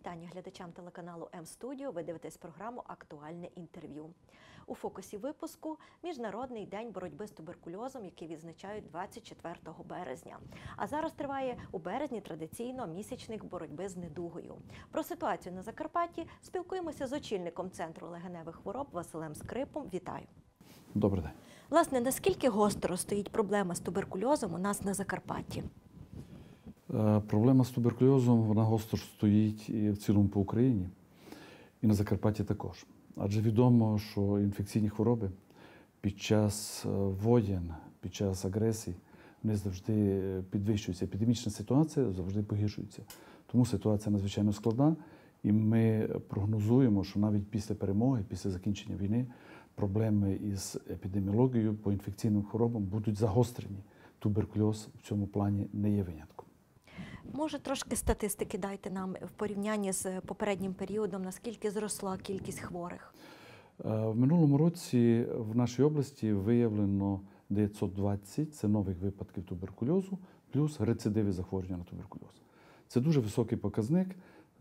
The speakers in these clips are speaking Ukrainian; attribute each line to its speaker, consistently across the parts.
Speaker 1: вітання глядачам телеканалу М-студіо. Ви дивитесь програму «Актуальне інтерв'ю». У фокусі випуску – Міжнародний день боротьби з туберкульозом, який відзначають 24 березня. А зараз триває у березні традиційно місячник боротьби з недугою. Про ситуацію на Закарпатті спілкуємося з очільником Центру легеневих хвороб Василем Скрипом. Вітаю.
Speaker 2: Добрий день.
Speaker 1: Власне, наскільки гостро стоїть проблема з туберкульозом у нас на Закарпатті?
Speaker 2: Проблема з туберкульозом, вона гостро стоїть і в цілому по Україні, і на Закарпатті також. Адже відомо, що інфекційні хвороби під час воєн, під час агресії, вони завжди підвищуються. Епідемічна ситуація завжди погіршується. Тому ситуація надзвичайно складна, і ми прогнозуємо, що навіть після перемоги, після закінчення війни, проблеми із епідеміологією по інфекційним хворобам будуть загострені. Туберкульоз в цьому плані не є винятком.
Speaker 1: Може, трошки статистики дайте нам в порівнянні з попереднім періодом, наскільки зросла кількість хворих?
Speaker 2: В минулому році в нашій області виявлено 920 – це нових випадків туберкульозу, плюс рецидиви захворювання на туберкульоз. Це дуже високий показник.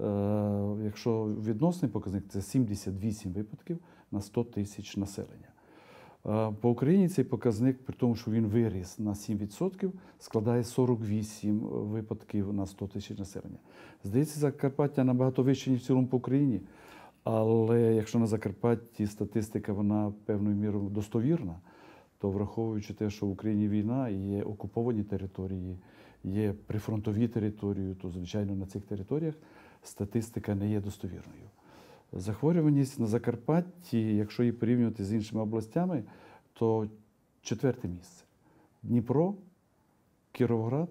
Speaker 2: Якщо відносний показник – це 78 випадків на 100 тисяч населення. По Україні цей показник, при тому, що він виріс на 7%, складає 48 випадків на 100 тисяч населення. Здається, Закарпаття набагато вище, ніж в цілому по Україні, але якщо на Закарпатті статистика, вона певною мірою достовірна, то враховуючи те, що в Україні війна, є окуповані території, є прифронтові території, то, звичайно, на цих територіях статистика не є достовірною. Захворюваність на Закарпатті, якщо її порівнювати з іншими областями, то 4-те місце. Дніпро, Кіровоград,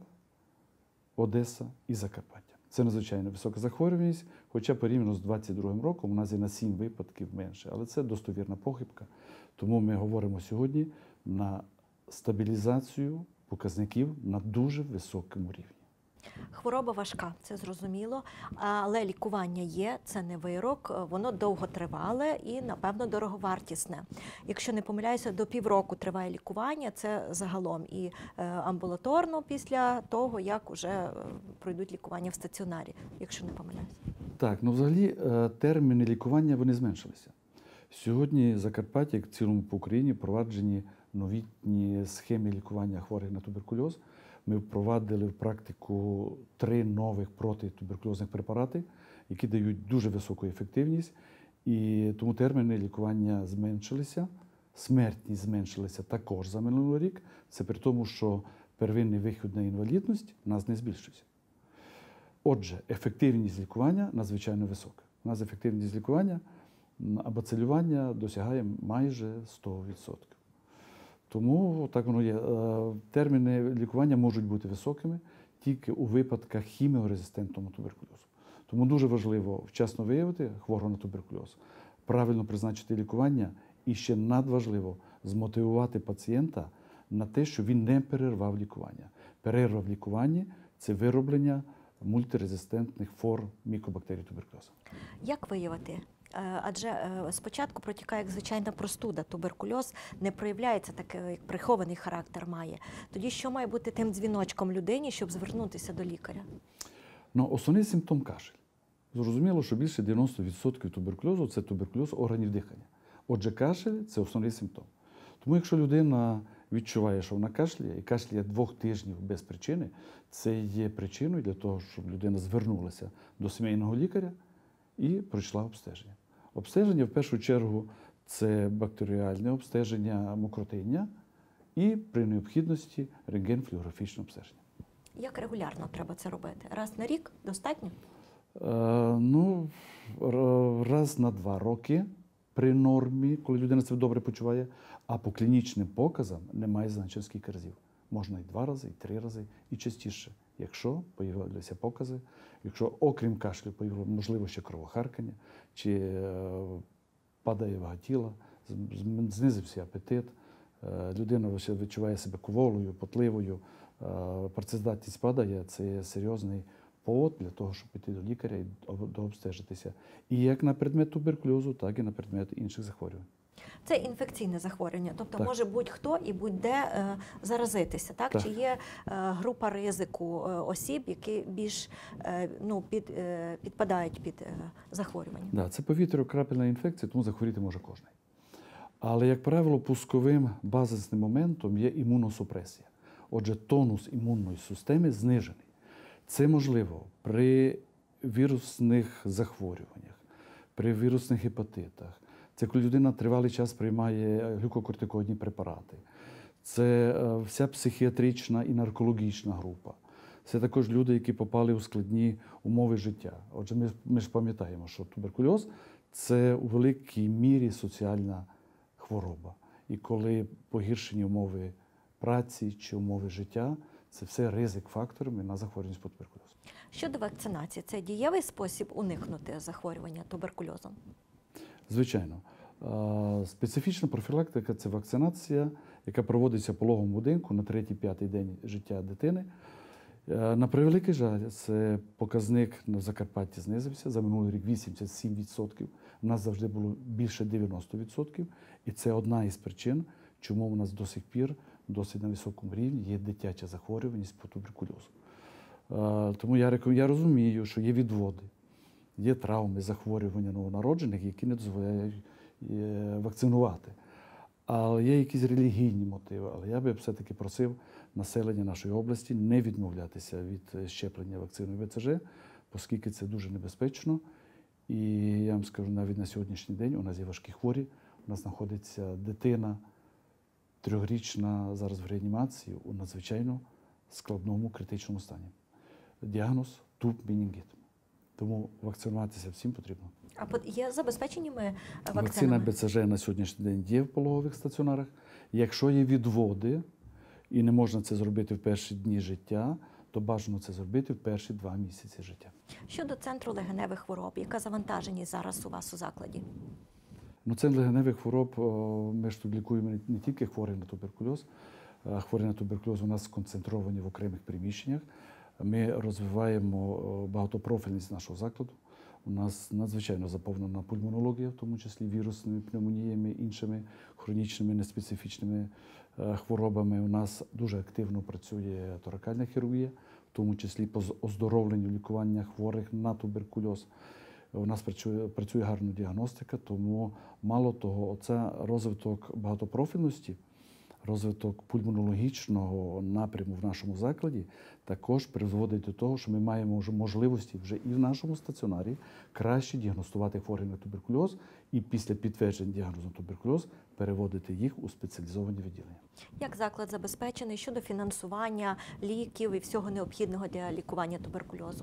Speaker 2: Одеса і Закарпаття. Це надзвичайно висока захворюваність, хоча порівняно з 2022 роком у нас є на 7 випадків менше. Але це достовірна похибка. Тому ми говоримо сьогодні на стабілізацію показників на дуже високому рівні.
Speaker 1: Хвороба важка, це зрозуміло, але лікування є, це не вирок, воно довготривале і, напевно, дороговартісне. Якщо не помиляюся, до півроку триває лікування, це загалом і амбулаторно після того, як вже пройдуть лікування в стаціонарі, якщо не помиляюся.
Speaker 2: Так, взагалі терміни лікування, вони зменшилися. Сьогодні в Закарпатті, як в цілому по Україні, впроваджені новітні схеми лікування хворих на туберкульоз. Ми впровадили в практику 3 нових протитуберкульозних препарати, які дають дуже високу ефективність. І тому терміни лікування зменшилися, смертність зменшилася також за минулий рік. Це при тому, що первинний вихід на інвалідність у нас не збільшився. Отже, ефективність лікування надзвичайно висока. У нас ефективність лікування або цілювання досягає майже 100%. Тому так воно є. Терміни лікування можуть бути високими тільки у випадках хіміорезистентного туберкульозу. Тому дуже важливо вчасно виявити хворого на туберкульоз, правильно призначити лікування і ще надважливо змотивувати пацієнта на те, що він не перервав лікування. Перерва в лікуванні – це вироблення мультирезистентних форм мікобактерій туберкульозу.
Speaker 1: Як виявити? Адже спочатку протікає як звичайна простуда, туберкульоз не проявляється так, як прихований характер має. Тоді що має бути тим дзвіночком людині, щоб звернутися до лікаря?
Speaker 2: Основний симптом – кашель. Зрозуміло, що більше 90% туберкульозу – це туберкульоз органів дихання. Отже, кашель – це основний симптом. Тому якщо людина відчуває, що вона кашляє, і кашляє 2 тижнів без причини, це є причиною для того, щоб людина звернулася до сімейного лікаря і пройшла обстеження. Обстеження, в першу чергу, це бактеріальне обстеження мокротиння і, при необхідності, рентген-флюорографічне обстеження.
Speaker 1: Як регулярно треба це робити? Раз на рік достатньо?
Speaker 2: Раз на 2 роки при нормі, коли людина себе добре почуває, а по клінічним показам немає значення скільки разів. Можна і 2 рази, і 3 рази, і частіше, якщо появилися покази, якщо окрім кашлю появилося, можливо, ще кровохаркання, чи падає вага тіла, знизився апетит, людина відчуває себе кволою, потливою, працездатність падає, це є серйозний повод для того, щоб піти до лікаря і дообстежитися. І як на предмет туберкульозу, так і на предмет інших захворювань.
Speaker 1: Це інфекційне захворювання, тобто
Speaker 2: Так.
Speaker 1: може будь-хто і будь-де заразитися, так?
Speaker 2: Так.
Speaker 1: Чи є група ризику осіб, які більш підпадають під захворювання?
Speaker 2: Да, це повітряно-крапельна інфекція, тому захворіти може кожен. Але, як правило, пусковим базисним моментом є імуносупресія. Отже, тонус імунної системи знижений. Це можливо при вірусних захворюваннях, при вірусних гепатитах. Це коли людина тривалий час приймає глюкокортикоїдні препарати. Це вся психіатрична і наркологічна група. Це також люди, які попали у складні умови життя. Отже, ми ж пам'ятаємо, що туберкульоз – це у великій мірі соціальна хвороба. І коли погіршені умови праці чи умови життя, це все ризик-факторами на захворюваність по туберкульозу.
Speaker 1: Щодо вакцинації, це дієвий спосіб уникнути захворювання туберкульозом?
Speaker 2: Звичайно. Специфічна профілактика – це вакцинація, яка проводиться в пологовому будинку на 3-5 день життя дитини. На превеликий жаль, це показник на Закарпатті знизився. За минулий рік 87%. У нас завжди було більше 90%. І це одна із причин, чому у нас до сих пір досить на високому рівні є дитяча захворюваність по туберкульозу. Тому я розумію, що є відводи, є травми, захворювання новонароджених, які не дозволяють вакцинувати. Але є якісь релігійні мотиви. Але я би все-таки просив населення нашої області не відмовлятися від щеплення вакциною БЦЖ, оскільки це дуже небезпечно. І я вам скажу, навіть на сьогоднішній день у нас є важкі хворі. У нас знаходиться дитина 3-річна зараз в реанімації у надзвичайно складному критичному стані. Діагноз – туб-менінгіт. Тому вакцинуватися всім потрібно.
Speaker 1: А є забезпеченими
Speaker 2: Вакцина
Speaker 1: вакцинами?
Speaker 2: БЦЖ на сьогоднішній день є в пологових стаціонарах. Якщо є відводи і не можна це зробити в перші дні життя, то бажано це зробити в перші 2 місяці життя.
Speaker 1: Щодо центру легеневих хвороб, яка завантаженість зараз у вас у закладі?
Speaker 2: Центр легеневих хвороб, ми ж тут лікуємо не тільки хворих на туберкульоз. Хворі на туберкульоз у нас сконцентровані в окремих приміщеннях. Ми розвиваємо багатопрофільність нашого закладу. У нас надзвичайно заповнена пульмонологія, в тому числі вірусними пневмоніями, іншими хронічними неспецифічними хворобами. У нас дуже активно працює торакальна хірургія, в тому числі по оздоровленню лікування хворих на туберкульоз. У нас працює гарна діагностика, тому мало того, оце розвиток багатопрофільності, розвиток пульмонологічного напряму в нашому закладі також призводить до того, що ми маємо можливості вже і в нашому стаціонарі краще діагностувати хворих на туберкульоз і після підтвердження діагнозу туберкульоз переводити їх у спеціалізовані відділення.
Speaker 1: Як заклад забезпечений щодо фінансування ліків і всього необхідного для лікування туберкульозу?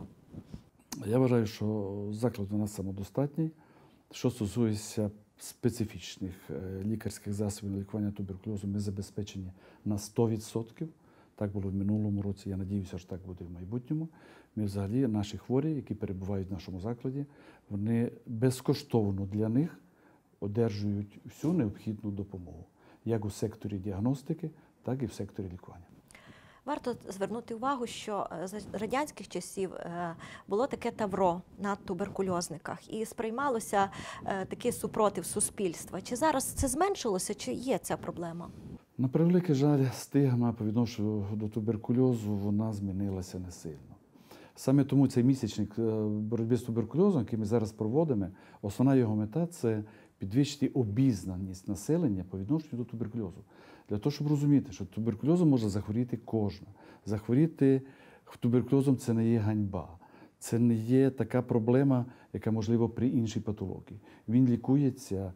Speaker 2: Я вважаю, що заклад у нас самодостатній. Що стосується специфічних лікарських засобів лікування туберкульозу, ми забезпечені на 100%. Так було в минулому році, я сподіваюся, що так буде в майбутньому. Ми взагалі, наші хворі, які перебувають в нашому закладі, вони безкоштовно для них одержують всю необхідну допомогу, як у секторі діагностики, так і в секторі лікування.
Speaker 1: Варто звернути увагу, що за радянських часів було таке тавро на туберкульозниках і сприймалося такий супротив суспільства. Чи зараз це зменшилося, чи є ця проблема?
Speaker 2: На превеликий жаль, стигма по відношенню до туберкульозу, вона змінилася не сильно. Саме тому цей місячник боротьби з туберкульозом, який ми зараз проводимо, основна його мета – це підвищити обізнаність населення по відношенню до туберкульозу. Для того, щоб розуміти, що туберкульозом може захворіти кожна. Захворіти туберкульозом – це не є ганьба. Це не є така проблема, яка можлива при іншій патології. Він лікується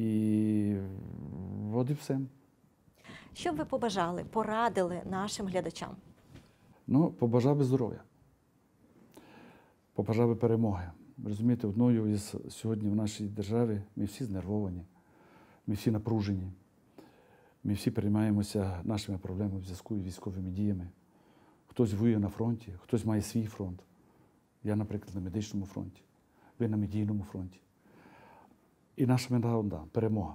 Speaker 2: і от і все.
Speaker 1: Що б ви побажали, порадили нашим глядачам?
Speaker 2: Побажав би здоров'я. Побажав би перемоги. Розумієте, одною із сьогодні в нашій державі ми всі знервовані, ми всі напружені, ми всі переймаємося нашими проблемами в зв'язку із військовими діями. Хтось воює на фронті, хтось має свій фронт. Я, наприклад, на медичному фронті, ви на медійному фронті. І наша мета одна – перемога.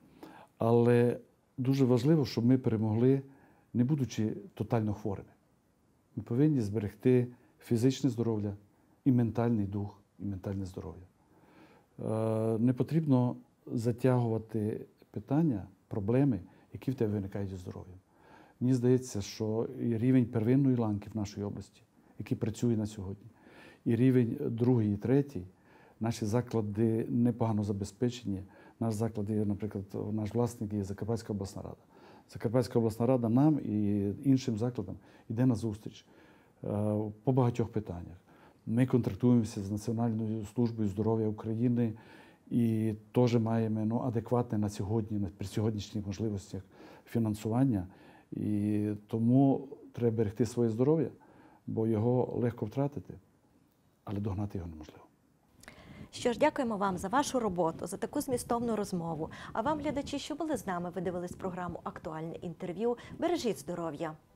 Speaker 2: Але дуже важливо, щоб ми перемогли, не будучи тотально хворими. Ми повинні зберегти фізичне здоров'я, і ментальний дух, і ментальне здоров'я. Не потрібно затягувати питання, проблеми, які в тебе виникають зі здоров'ям. Мені здається, що і рівень первинної ланки в нашій області, який працює на сьогодні, і рівень другий і третій, наші заклади непогано забезпечені. Наш заклад є, наприклад, наш власник є Закарпатська обласна рада. Закарпатська обласна рада нам і іншим закладам йде на зустріч по багатьох питаннях. Ми контрактуємося з Національною службою здоров'я України і теж маємо адекватне на сьогодні, при сьогоднішніх можливостях фінансування. І тому треба берегти своє здоров'я, бо його легко втратити, але догнати його неможливо.
Speaker 1: Що ж, дякуємо вам за вашу роботу, за таку змістовну розмову. А вам, глядачі, що були з нами, ви дивились програму «Актуальне інтерв'ю». Бережіть здоров'я!